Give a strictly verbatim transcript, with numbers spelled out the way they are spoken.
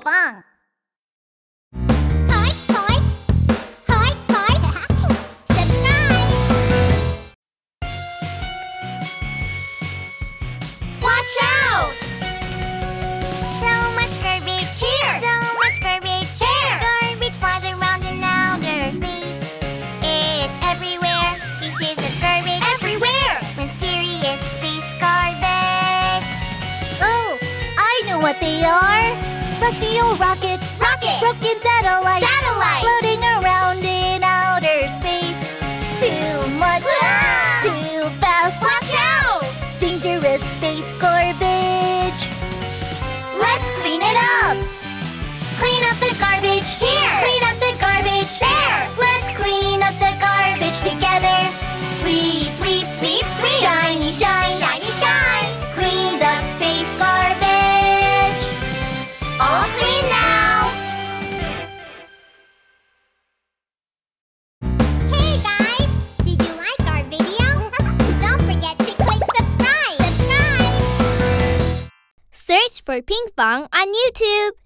Pinkfong. Hi, hi, hi, hi. Subscribe. Watch out! So much garbage here. So much garbage here. Garbage flies around in outer space. It's everywhere. Pieces of garbage everywhere. Mysterious space garbage. Oh, I know what they are. Rusty old rockets. Rocket. Broken satellites. Satellite. Floating around in outer space. Too much. Ah! Too fast. Watch out! Dangerous space garbage. Let's clean it up. Clean up the garbage here. Clean up the garbage there. Let's clean up the garbage together. Sweep, Sweep, sweep, sweep. shiny, shine. Shiny, shine. Cleaned up space garbage. All clean now. Hey guys, did you like our video? Don't forget to click subscribe. Subscribe. Search for Pinkfong on YouTube.